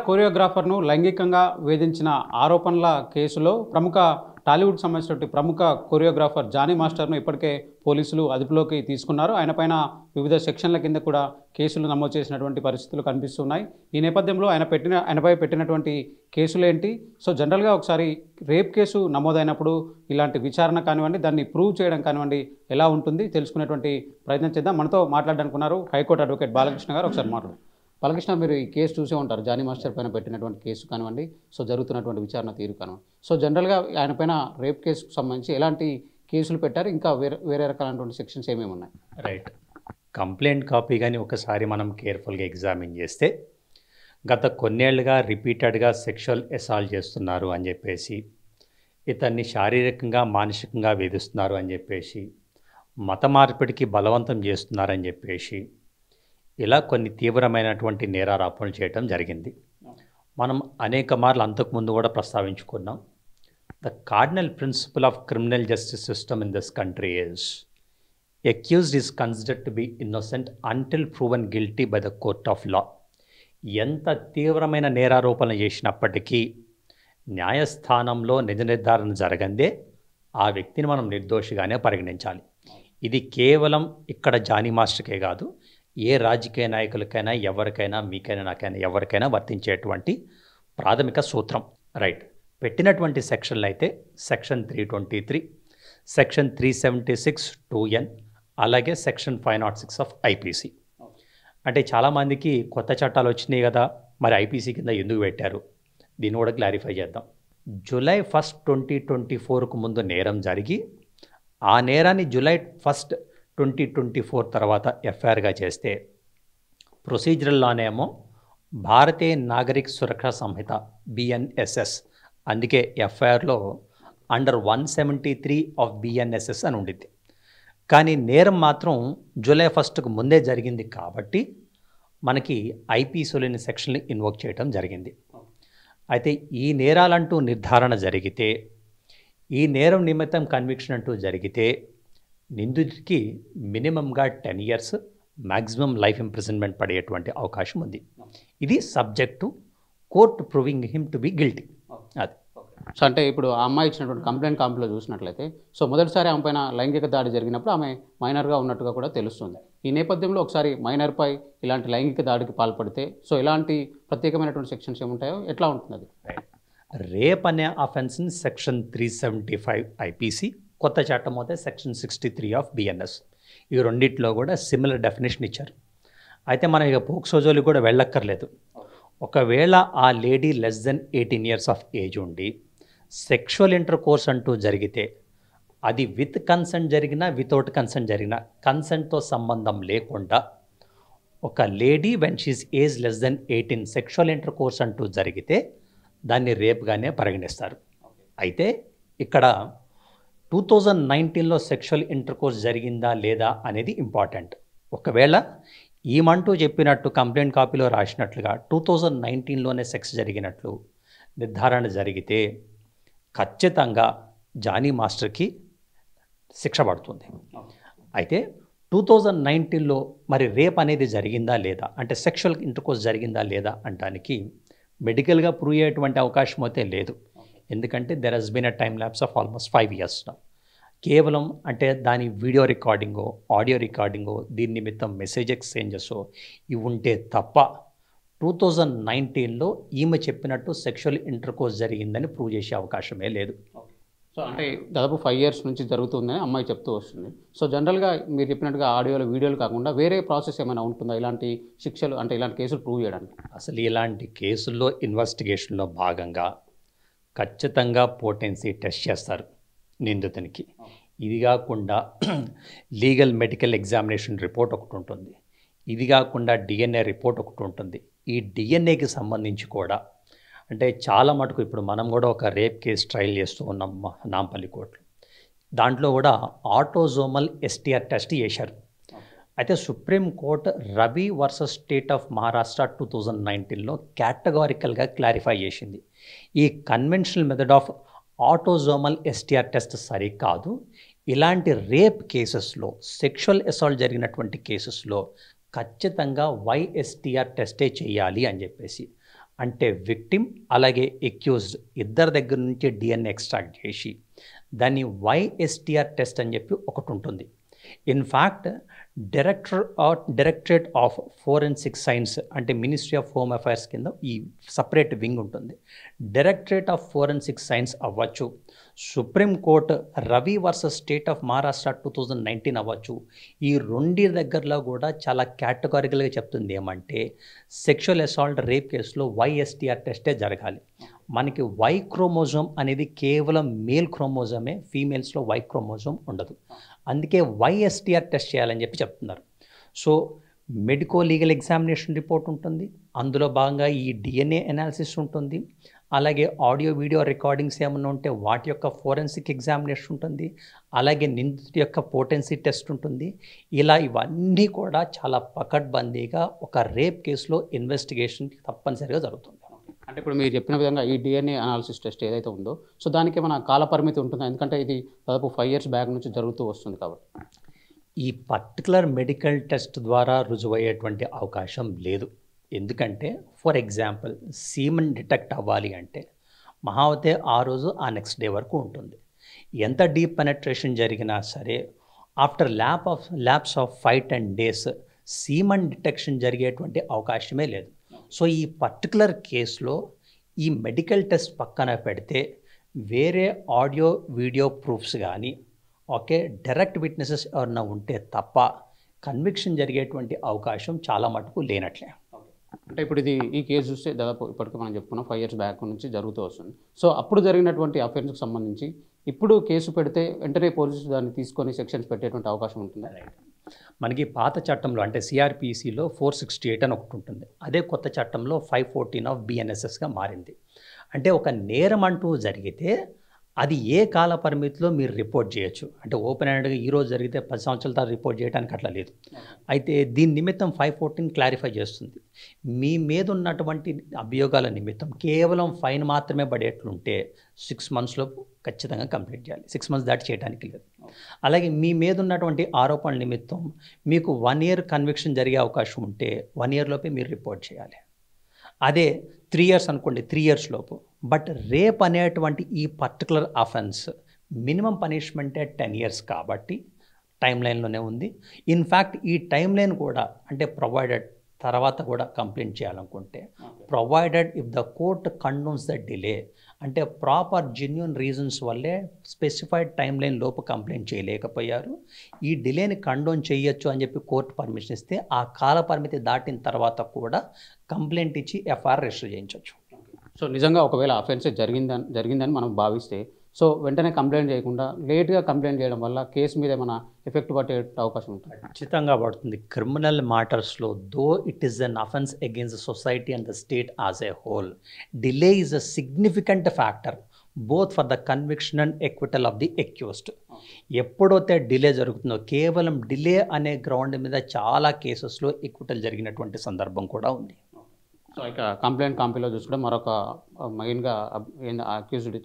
కొరియోగ్రాఫర్ను లైంగికంగా వేధించిన ఆరోపణల కేసులో టాలీవుడ్ సంబంధించినటువంటి ప్రముఖ కొరియోగ్రాఫర్ జానీ మాస్టర్ను ఇప్పటికే పోలీసులు అదుపులోకి తీసుకున్నారు. ఆయనపైన వివిధ సెక్షన్ల కింద కూడా కేసులు నమోదు చేసినటువంటి పరిస్థితులు కనిపిస్తున్నాయి. ఈ నేపథ్యంలో ఆయనపై పెట్టినటువంటి కేసులేంటి? సో జనరల్గా ఒకసారి రేప్ కేసు నమోదైనప్పుడు ఇలాంటి విచారణ కానివ్వండి, దాన్ని ప్రూవ్ చేయడం కానివ్వండి ఎలా ఉంటుంది తెలుసుకునేటువంటి ప్రయత్నం చేద్దాం. మనతో మాట్లాడడానికి ఉన్నారు హైకోర్టు అడ్వకేట్ బాలకృష్ణ గారు. ఒకసారి మాట్లాడు. బాలకృష్ణ, మీరు ఈ కేసు చూసే ఉంటారు, జానీ మాస్టర్ పైన పెట్టినటువంటి కేసు కానివ్వండి, సో జరుగుతున్నటువంటి విచారణ తీరు కానివ్వండి. సో జనరల్గా ఆయన పైన రేప్ కేసుకు సంబంధించి ఎలాంటి కేసులు పెట్టారు, ఇంకా వేరే రకాలైనటువంటి సెక్షన్స్ ఏమేమి ఉన్నాయి? రైట్. కంప్లైంట్ కాపీ కానీ ఒకసారి మనం కేర్ఫుల్గా ఎగ్జామిన్ చేస్తే గత కొన్నేళ్లుగా రిపీటెడ్గా సెక్షువల్ అసాల్ట్ చేస్తున్నారు అని చెప్పేసి, ఇతన్ని శారీరకంగా మానసికంగా వేధిస్తున్నారు అని చెప్పేసి, మత మార్పిడికి బలవంతం చేస్తున్నారని చెప్పేసి, ఇలా కొన్ని తీవ్రమైనటువంటి నేరారోపణలు చేయడం జరిగింది. మనం అనేక మార్లు అంతకుముందు కూడా ప్రస్తావించుకున్నాం. The cardinal principle of criminal justice system in this country is accused is considered to be innocent until proven guilty by the court of law. ఎంత తీవ్రమైన నేరారోపణలు చేసినప్పటికీ న్యాయస్థానంలో నిజ నిర్ధారణ జరగందే ఆ వ్యక్తిని మనం నిర్దోషిగానే పరిగణించాలి. ఇది కేవలం ఇక్కడ జానీ మాస్టర్కే కాదు, ఏ రాజకీయ నాయకులకైనా, ఎవరికైనా, మీకైనా, నాకైనా, ఎవరికైనా వర్తించేటువంటి ప్రాథమిక సూత్రం. రైట్. పెట్టినటువంటి సెక్షన్లు అయితే సెక్షన్ 323, సెక్షన్ 376 2N, అలాగే సెక్షన్ 506 ఆఫ్ ఐపీసీ. అంటే చాలామందికి కొత్త చట్టాలు వచ్చినాయి కదా, మరి ఐపీసీ కింద ఎందుకు పెట్టారు, దీన్ని కూడా క్లారిఫై చేద్దాం. జూలై 1, 2024కు ముందు నేరం జరిగి ఆ నేరాన్ని జూలై 1, 2024 తర్వాత ఎఫ్ఐఆర్గా చేస్తే ప్రొసీజరల్ లానేమో భారతీయ నాగరిక సురక్షా సంహిత BNSS, అందుకే ఎఫ్ఐఆర్లో అండర్ 173 ఆఫ్ BNSS అని ఉండింది. కానీ నేరం మాత్రం జూలై 1కు ముందే జరిగింది కాబట్టి మనకి ఐపీసీలోని సెక్షన్లు ఇన్వోక్ చేయడం జరిగింది. అయితే ఈ నేరాలంటూ నిర్ధారణ జరిగితే, ఈ నేరం నిమిత్తం కన్విక్షన్ అంటూ జరిగితే నిందితుడికి మినిమంగా 10 years, మ్యాక్సిమం లైఫ్ ఇంప్రిజన్మెంట్ పడేటువంటి అవకాశం ఉంది. ఇది subject to court proving him to be guilty. అది. సో అంటే ఇప్పుడు ఆ అమ్మాయి ఇచ్చినటువంటి కంప్లైంట్ కాపీలో చూసినట్లయితే, సో మొదటిసారి ఆమె పైన లైంగిక దాడి జరిగినప్పుడు ఆమె మైనర్గా ఉన్నట్టుగా కూడా తెలుస్తుంది. ఈ నేపథ్యంలో ఒకసారి మైనర్పై ఇలాంటి లైంగిక దాడికి పాల్పడితే సో ఇలాంటి ప్రత్యేకమైనటువంటి సెక్షన్స్ ఏముంటాయో, ఎట్లా ఉంటుంది అది? రేప్ అనే అఫెన్స్ని సెక్షన్ 375 ఐపీసీ, కొత్త చట్టం అయితే సెక్షన్ 63 ఆఫ్ BNS, ఈ రెండిట్లో కూడా సిమిలర్ డెఫినేషన్ ఇచ్చారు. అయితే మనం ఇక పోక్సోజోలు కూడా వెళ్ళక్కర్లేదు. ఒకవేళ ఆ lady less than 18 years of age ఉండి సెక్షువల్ ఇంటర్ కోర్స్ అంటూ జరిగితే, అది విత్ కన్సెంట్ జరిగినా వితౌట్ కన్సెంట్ జరిగినా, కన్సెంట్తో సంబంధం లేకుండా ఒక lady when she's age less than 18 sexual intercourse అంటూ జరిగితే దాన్ని రేప్గానే పరిగణిస్తారు. అయితే ఇక్కడ 2019లో సెక్షువల్ ఇంటర్ కోర్స్ జరిగిందా లేదా అనేది ఇంపార్టెంట్. ఒకవేళ ఈమంటూ చెప్పినట్టు కంప్లైంట్ కాపీలో రాసినట్లుగా 2019లోనే సెక్స్ జరిగినట్లు నిర్ధారణ జరిగితే ఖచ్చితంగా జానీ మాస్టర్కి శిక్ష పడుతుంది. అయితే 2019లో మరి రేప్ అనేది జరిగిందా లేదా, అంటే సెక్షువల్ ఇంటర్ కోర్స్ జరిగిందా లేదా అనడానికి మెడికల్గా ప్రూవ్ అయ్యేటువంటి అవకాశం అయితే లేదు. ఎందుకంటే there has been a time lapse of almost 5 years now. కేవలం అంటే దాని వీడియో రికార్డింగో, ఆడియో రికార్డింగో, దీని నిమిత్తం మెసేజ్ ఎక్స్చేంజెస్ ఇవి ఉంటే తప్ప 2019లో ఈమె చెప్పినట్టు సెక్షువల్ ఇంటర్ కోర్స్ జరిగిందని ప్రూవ్ చేసే అవకాశమే లేదు. సో అంటే దాదాపు 5 years నుంచి జరుగుతుందని అమ్మాయి చెప్తూ వస్తుంది. సో జనరల్గా మీరు చెప్పినట్టుగా ఆడియోలు, వీడియోలు కాకుండా వేరే ప్రాసెస్ ఏమైనా ఉంటుందా ఇలాంటి శిక్షలు, అంటే ఇలాంటి కేసులు ప్రూవ్ చేయడానికి? అసలు ఇలాంటి కేసుల్లో ఇన్వెస్టిగేషన్లో భాగంగా ఖచ్చితంగా పోటెన్సీ టెస్ట్ చేస్తారు నిందితునికి. ఇది కాకుండా లీగల్ మెడికల్ ఎగ్జామినేషన్ రిపోర్ట్ ఒకటి ఉంటుంది. ఇది కాకుండా DNA రిపోర్ట్ ఒకటి ఉంటుంది. ఈ DNAకి సంబంధించి కూడా అంటే చాలా మటుకు ఇప్పుడు మనం కూడా ఒక రేప్ కేసు ట్రయల్ చేస్తూ ఉన్నాం నాంపల్లి కోర్టులో. దాంట్లో కూడా ఆటోజోమల్ STR టెస్ట్ చేశారు. అయితే supreme court Ravi versus state of Maharashtra 2019లో కేటగారికల్గా క్లారిఫై చేసింది, ఈ conventional method of autosomal STR test సరికాదు, ఇలాంటి రేప్ కేసెస్లో, సెక్షువల్ అసాల్ట్ జరిగినటువంటి కేసెస్లో ఖచ్చితంగా YSTR టెస్టే చేయాలి అని చెప్పేసి. అంటే విక్టిమ్ అలాగే ఎక్యూజ్డ్ ఇద్దరి దగ్గర నుంచి డిఎన్ఏ ఎక్స్ట్రాక్ట్ చేసి దాన్ని వైఎస్టిఆర్ టెస్ట్ అని చెప్పి ఒకటి ఉంటుంది. In fact directorate of forensic science అంటే మినిస్ట్రీ ఆఫ్ హోమ్ అఫైర్స్ కింద ఈ సపరేట్ వింగ్ ఉంటుంది. డైరెక్టరేట్ ఆఫ్ ఫోరెన్సిక్ సైన్స్ అవ్వచ్చు, supreme court Ravi versus state of Maharashtra 2019 అవ్వచ్చు. ఈ రెండి దగ్గరలో కూడా చాలా కేటగారికల్గా చెప్తుంది ఏమంటే సెక్షువల్ అసాల్ట్ రేప్ కేసులో వైఎస్టిఆర్ టెస్టే జరగాలి. మనకి వై క్రోమోజోమ్ అనేది కేవలం మేల్ క్రోమోజోమే, ఫీమేల్స్లో వై క్రోమోజోమ్ ఉండదు. అందుకే వైఎస్టిఆర్ టెస్ట్ చేయాలని చెప్పి చెప్తున్నారు. So medico legal examination report ఉంటుంది, అందులో భాగంగా ఈ డిఎన్ఏ అనాలిసిస్ ఉంటుంది, అలాగే ఆడియో వీడియో రికార్డింగ్స్ ఏమైనా ఉంటే వాటి యొక్క ఫోరెన్సిక్ ఎగ్జామినేషన్ ఉంటుంది, అలాగే నిందితుడి యొక్క పోటెన్సీ టెస్ట్ ఉంటుంది. ఇలా ఇవన్నీ కూడా చాలా పకడ్బందీగా ఒక రేప్ కేసులో ఇన్వెస్టిగేషన్ తప్పనిసరిగా జరుగుతుంది. అంటే ఇప్పుడు మీరు చెప్పిన విధంగా ఈ డిఎన్ఏ అనాలిసిస్ టెస్ట్ ఏదైతే ఉందో సో దానికి ఏమైనా కాల పరిమితి ఉంటుందా? ఎందుకంటే ఇది దాదాపు 5 years బ్యాక్ నుంచి జరుగుతూ వస్తుంది కాబట్టి. ఈ పర్టికులర్ మెడికల్ టెస్ట్ ద్వారా రుజువయ్యేటువంటి అవకాశం లేదు. ఎందుకంటే ఫర్ ఎగ్జాంపుల్ సీమన్ డిటెక్ట్ అవ్వాలి అంటే మహావతే ఆ రోజు ఆ నెక్స్ట్ డే వరకు ఉంటుంది. ఎంత డీప్ పెనట్రేషన్ జరిగినా సరే after lapse of 5-10 days semen detection జరిగేటువంటి అవకాశమే లేదు. సో ఈ పర్టికులర్ కేసులో ఈ మెడికల్ టెస్ట్ పక్కన పెడితే వేరే ఆడియో వీడియో ప్రూఫ్స్ కానీ డైరెక్ట్ విట్నెసెస్ ఎవరన్నా ఉంటే తప్ప కన్విక్షన్ జరిగేటువంటి అవకాశం చాలా మటుకు లేనట్లే. అంటే ఇప్పుడు ఈ కేసు చూస్తే దాదాపు ఇప్పటికీ మనం చెప్పుకున్నాం 5 years బ్యాక్ నుంచి జరుగుతూ వస్తుంది. సో అప్పుడు జరిగినటువంటి అఫెన్స్కి సంబంధించి ఇప్పుడు కేసు పెడితే వెంటనే పోలీసులు దాన్ని తీసుకొని సెక్షన్స్ పెట్టేటువంటి అవకాశం ఉంటుందా? మనకి పాత చట్టంలో అంటే సిఆర్పిసిలో 468 అని ఒకటి ఉంటుంది, అదే కొత్త చట్టంలో 514 ఆఫ్ బిఎన్ఎస్ఎస్గా మారింది. అంటే ఒక నేరం అంటూ జరిగితే అది ఏ కాల పరిమితిలో మీరు రిపోర్ట్ చేయొచ్చు. అంటే ఓపెన్ హ్యాండ్గా ఈరోజు జరిగితే 10 సంవత్సరాల తర్వాత రిపోర్ట్ చేయడానికి అట్లా లేదు. అయితే దీని నిమిత్తం 514 క్లారిఫై చేస్తుంది. మీ మీద ఉన్నటువంటి అభియోగాల నిమిత్తం కేవలం ఫైన్ మాత్రమే పడేట్లుంటే 6 monthsలోపు ఖచ్చితంగా కంప్లీట్ చేయాలి. 6 months దాటి చేయడానికి లేదు. అలాగే మీ మీద ఉన్నటువంటి ఆరోపణల నిమిత్తం మీకు 1 year కన్విక్షన్ జరిగే అవకాశం ఉంటే 1 year లోపే మీరు రిపోర్ట్ చేయాలి. అదే 3 years అనుకోండి, 3 years లోపు. బట్ రేప్ అనేటువంటి ఈ పర్టికులర్ అఫెన్స్ మినిమం పనిష్మెంటే 10 years కాబట్టి టైం లైన్లోనే ఉంది. ఇన్ఫ్యాక్ట్ ఈ టైం లైన్ కూడా అంటే ప్రొవైడెడ్ తర్వాత కూడా కంప్లైంట్ చేయాలనుకుంటే provided if the court condones the delay అంటే ప్రాపర్ జెన్యూన్ రీజన్స్ వల్లే స్పెసిఫైడ్ టైం లైన్ లోపు కంప్లైంట్ చేయలేకపోయారు, ఈ డిలేని కండోన్ చేయొచ్చు అని చెప్పి కోర్టు పర్మిషన్ ఇస్తే ఆ కాల పరిమితి దాటిన తర్వాత కూడా కంప్లైంట్ ఇచ్చి ఎఫ్ఐఆర్ రిజిస్టర్ చేయించవచ్చు. సో నిజంగా ఒకవేళ అఫెన్స్ జరిగిందని మనం భావిస్తే సో వెంటనే కంప్లైంట్ చేయకుండా లేట్గా కంప్లైంట్ చేయడం వల్ల కేసు మీద ఏమైనా ఎఫెక్ట్ పట్టే అవకాశం ఉంటుంది? ఖచ్చితంగా పడుతుంది. క్రిమినల్ మ్యాటర్స్లో though it is an offence against the society and the state as a whole, delay is a significant factor both for the conviction and acquittal of the accused. ఎప్పుడైతే delay జరుగుతుందో కేవలం delay అనే ground మీద చాలా కేసెస్లో acquittal జరిగినటువంటి సందర్భం కూడా ఉంది. సో ఇక కంప్లైంట్ కాపీలో చూసుకుంటే మరొక మెయిన్గా అక్యూజ్డ్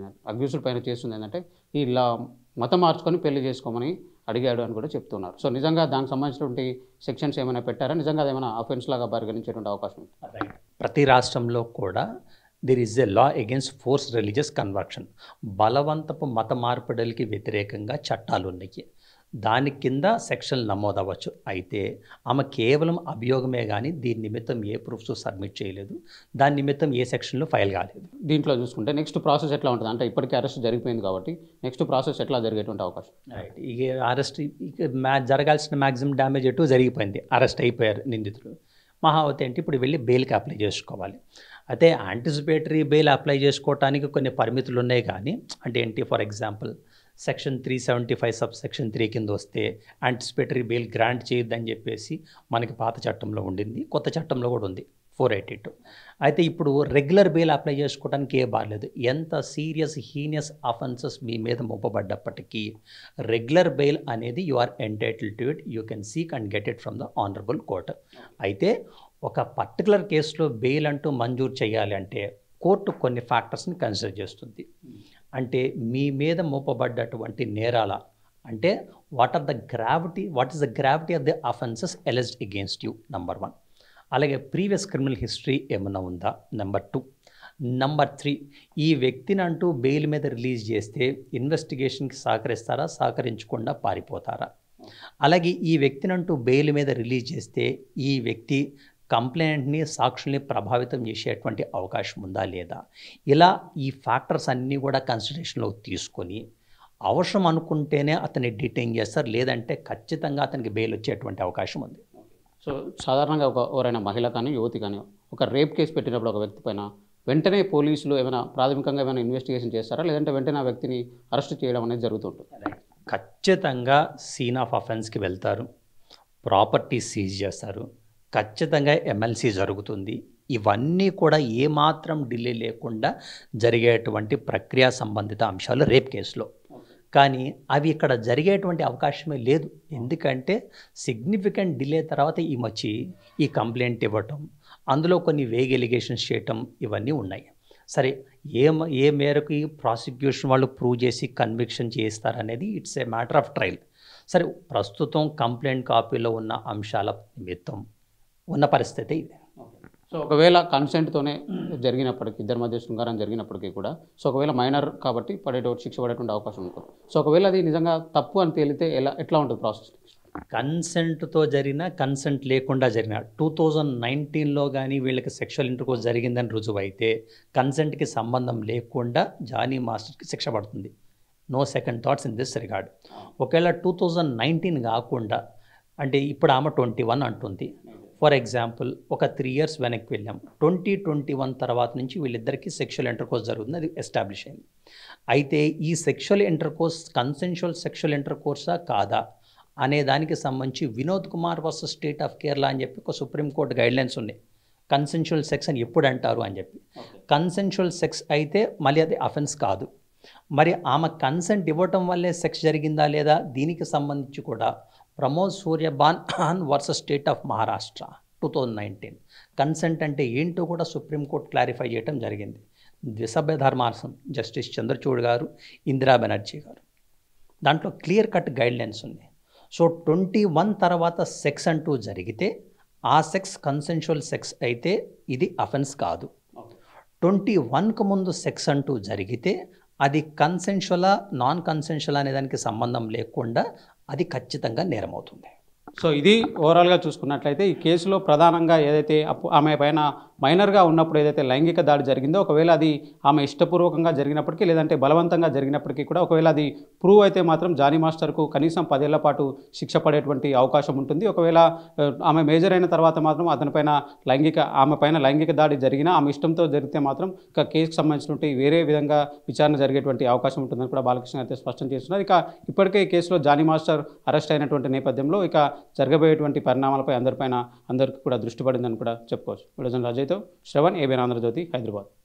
పైన చేస్తుంది ఏంటంటే ఇలా మతం మార్చుకొని పెళ్లి చేసుకోమని అడిగాడు అని కూడా చెప్తున్నారు. సో నిజంగా దానికి సంబంధించినటువంటి సెక్షన్స్ ఏమైనా పెట్టారా? నిజంగా అదేమైనా అఫెన్స్ లాగా పరిగణించేటువంటి అవకాశం ఉంది? ప్రతి రాష్ట్రంలో కూడా there is a law against force religious conversion, బలవంతపు మత మార్పిడులకి వ్యతిరేకంగా చట్టాలు ఉన్నాయి. దాని కింద సెక్షన్లు నమోదవ్వచ్చు. అయితే ఆమె కేవలం అభియోగమే కానీ దీని నిమిత్తం ఏ ప్రూఫ్స్ సబ్మిట్ చేయలేదు, దాని నిమిత్తం ఏ సెక్షన్లో ఫైల్ కాలేదు. దీంట్లో చూసుకుంటే నెక్స్ట్ ప్రాసెస్ ఎట్లా ఉంటుంది? అంటే ఇప్పటికీ అరెస్ట్ జరిగిపోయింది కాబట్టి నెక్స్ట్ ప్రాసెస్ ఎట్లా జరిగేటువంటి అవకాశం? రైట్, ఇక అరెస్ట్ జరగాల్సిన మ్యాక్సిమం డ్యామేజ్ ఎటు జరిగిపోయింది, అరెస్ట్ అయిపోయారు నిందితులు. మహావతి అంటే ఇప్పుడు వెళ్ళి బెయిల్కి అప్లై చేసుకోవాలి. అయితే యాంటిసిపేటరీ బెయిల్ అప్లై చేసుకోవటానికి కొన్ని పరిమితులు ఉన్నాయి కానీ అంటే ఏంటి, ఫర్ ఎగ్జాంపుల్ సెక్షన్ 375 సబ్సెక్షన్ 3 కింద వస్తే యాంటిసిపేటరీ బెయిల్ గ్రాంట్ చేయొద్దని చెప్పేసి మనకి పాత చట్టంలో ఉండింది, కొత్త చట్టంలో కూడా ఉంది 482. అయితే ఇప్పుడు రెగ్యులర్ బెయిల్ అప్లై చేసుకోవడానికి ఏ బార్లేదు. ఎంత సీరియస్ హీనియస్ అఫెన్సెస్ మీ మీద మోపబడ్డప్పటికీ రెగ్యులర్ బెయిల్ అనేది you are entitled to it, you can seek and get it from the honourable court. అయితే ఒక పర్టికులర్ కేసులో బెయిల్ అంటూ మంజూరు చేయాలి అంటే కోర్టు కొన్ని ఫ్యాక్టర్స్ని కన్సిడర్ చేస్తుంది. అంటే మీ మీద మోపబడ్డటువంటి నేరాల అంటే what is the gravity of the offences alleged against you, number 1. అలాగే ప్రీవియస్ క్రిమినల్ హిస్టరీ ఏమన్నా ఉందా, నెంబర్ 2. నెంబర్ 3, ఈ వ్యక్తిని అంటూ బెయిల్ మీద రిలీజ్ చేస్తే ఇన్వెస్టిగేషన్కి సహకరిస్తారా, సహకరించకుండా పారిపోతారా? అలాగే ఈ వ్యక్తిని అంటూ బెయిల్ మీద రిలీజ్ చేస్తే ఈ వ్యక్తి కంప్లైంట్ని, సాక్షుల్ని ప్రభావితం చేసేటువంటి అవకాశం ఉందా లేదా? ఇలా ఈ ఫ్యాక్టర్స్ అన్నీ కూడా కన్సిడరేషన్లోకి తీసుకొని అవసరం అనుకుంటేనే అతన్ని డిటైన్ చేస్తారు, లేదంటే ఖచ్చితంగా అతనికి బెయిల్ వచ్చేటువంటి అవకాశం ఉంది. సో సాధారణంగా ఎవరైనా మహిళ కానీ యువతి కానీ ఒక రేప్ కేసు పెట్టినప్పుడు ఒక వ్యక్తి పైన వెంటనే పోలీసులు ఏమైనా ప్రాథమికంగా ఏమైనా ఇన్వెస్టిగేషన్ చేస్తారా, లేదంటే వెంటనే ఆ వ్యక్తిని అరెస్ట్ చేయడం అనేది జరుగుతుంటుంది? ఖచ్చితంగా సీన్ ఆఫ్ అఫెన్స్కి వెళ్తారు, ప్రాపర్టీ సీజ్ చేస్తారు, ఖచ్చితంగా ఎమ్మెల్సీ జరుగుతుంది. ఇవన్నీ కూడా ఏమాత్రం డిలే లేకుండా జరిగేటువంటి ప్రక్రియ సంబంధిత అంశాలు రేప్ కేసులో. కానీ అవి ఇక్కడ జరిగేటువంటి అవకాశమే లేదు. ఎందుకంటే సిగ్నిఫికెంట్ డిలే తర్వాత ఈ కంప్లైంట్ ఇవ్వటం, అందులో కొన్ని వేగ్ ఎలిగేషన్స్ చేయటం, ఇవన్నీ ఉన్నాయి. సరే, ఏ మేరకు ప్రాసిక్యూషన్ వాళ్ళు ప్రూవ్ చేసి కన్విక్షన్ చేస్తారనేది it's a matter of trial. సరే, ప్రస్తుతం కంప్లైంట్ కాపీలో ఉన్న అంశాల నిమిత్తం ఉన్న పరిస్థితి ఇది. సో ఒకవేళ కన్సెంట్తోనే జరిగినప్పటికీ, ఇద్దరి మధ్య శృంగారం జరిగినప్పటికీ కూడా, సో ఒకవేళ మైనర్ కాబట్టి శిక్ష పడేటువంటి అవకాశం ఉంటుంది. సో ఒకవేళ అది నిజంగా తప్పు అని తేలితే ఎట్లా ఉంటుంది ప్రాసెస్? కన్సెంట్తో జరిగిన, కన్సెంట్ లేకుండా జరిగిన 2019లో కానీ వీళ్ళకి సెక్షువల్ ఇంటర్కోర్స్ జరిగిందని రుజువైతే కన్సెంట్కి సంబంధం లేకుండా జానీ మాస్టర్కి శిక్ష పడుతుంది. No second thoughts in this regard. ఒకవేళ 2019 కాకుండా, అంటే ఇప్పుడు ఆమె 21 అంటుంది. ఫర్ ఎగ్జాంపుల్ ఒక 3 years వెనక్కి వెళ్ళాం. 2021 తర్వాత నుంచి వీళ్ళిద్దరికీ సెక్షువల్ ఇంటర్కోర్స్ జరుగుతుంది, అది ఎస్టాబ్లిష్ అయింది. అయితే ఈ సెక్షువల్ ఇంటర్కోర్స్ కన్సెన్షువల్ సెక్షువల్ ఇంటర్కోర్సా కాదా అనే దానికి సంబంధించి Vinod Kumar versus state of Kerala అని చెప్పి ఒక సుప్రీంకోర్టు గైడ్లైన్స్ ఉన్నాయి. కన్సెన్షువల్ సెక్స్ అని ఎప్పుడు అంటారు అని చెప్పి. కన్సెన్షువల్ సెక్స్ అయితే మళ్ళీ అది అఫెన్స్ కాదు. మరి ఆమె కన్సెంట్ ఇవ్వటం వల్లే సెక్స్ జరిగిందా లేదా, దీనికి సంబంధించి కూడా Pramod Suryabhan versus state of Maharashtra 2019 consent అంటే ఏంటో కూడా సుప్రీంకోర్టు క్లారిఫై చేయడం జరిగింది. ద్విసభ్య ధర్మాసనం జస్టిస్ చంద్రచూడ్ గారు, ఇందిరా బెనర్జీ గారు, దాంట్లో క్లియర్ కట్ గైడ్లైన్స్ ఉంది. సో 21 తర్వాత సెక్స్ అంటూ జరిగితే ఆ సెక్స్ కన్సెన్షువల్ సెక్స్ అయితే ఇది అఫెన్స్ కాదు. 21కు ముందు సెక్స్ అంటూ జరిగితే అది కన్సెన్షువలా నాన్ కన్సెన్షువల్ అనే దానికి సంబంధం లేకుండా అది ఖచ్చితంగా నేరమవుతుంది. సో ఇది ఓవరాల్గా చూసుకున్నట్లయితే ఈ కేసులో ప్రధానంగా ఏదైతే ఆమె పైన మైనర్గా ఉన్నప్పుడు ఏదైతే లైంగిక దాడి జరిగిందో, ఒకవేళ అది ఆమె ఇష్టపూర్వకంగా జరిగినప్పటికీ లేదంటే బలవంతంగా జరిగినప్పటికీ కూడా ఒకవేళ అది ప్రూవ్ అయితే మాత్రం జానీ మాస్టర్కు కనీసం 10 ఏళ్ల పాటు శిక్ష పడేటువంటి అవకాశం ఉంటుంది. ఒకవేళ ఆమె మేజర్ అయిన తర్వాత మాత్రం ఆమె పైన లైంగిక దాడి జరిగినా ఆమె ఇష్టంతో జరిగితే మాత్రం ఇక కేసుకు సంబంధించినటువంటి వేరే విధంగా విచారణ జరిగేటువంటి అవకాశం ఉంటుందని కూడా బాలకృష్ణ అయితే స్పష్టం చేస్తున్నారు. ఇక ఇప్పటికే ఈ కేసులో జానీ మాస్టర్ అరెస్ట్ అయినటువంటి నేపథ్యంలో ఇక జరగబోయేటువంటి పరిణామాలపై అందరికీ కూడా దృష్టి పడిందని కూడా చెప్పుకోవచ్చు. విడజన్ రాజయ్తో శ్రవణ్, ఏబిఎన్ ఆంధ్రజ్యోతి, హైదరాబాద్.